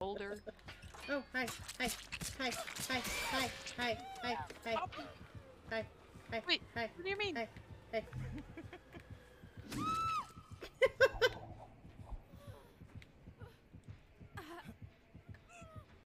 Older. Oh, hi, hi, hi, hi, hi, hi, hi, hi, Oh, hi, hi, wait, hi, what do you mean? hi, hey.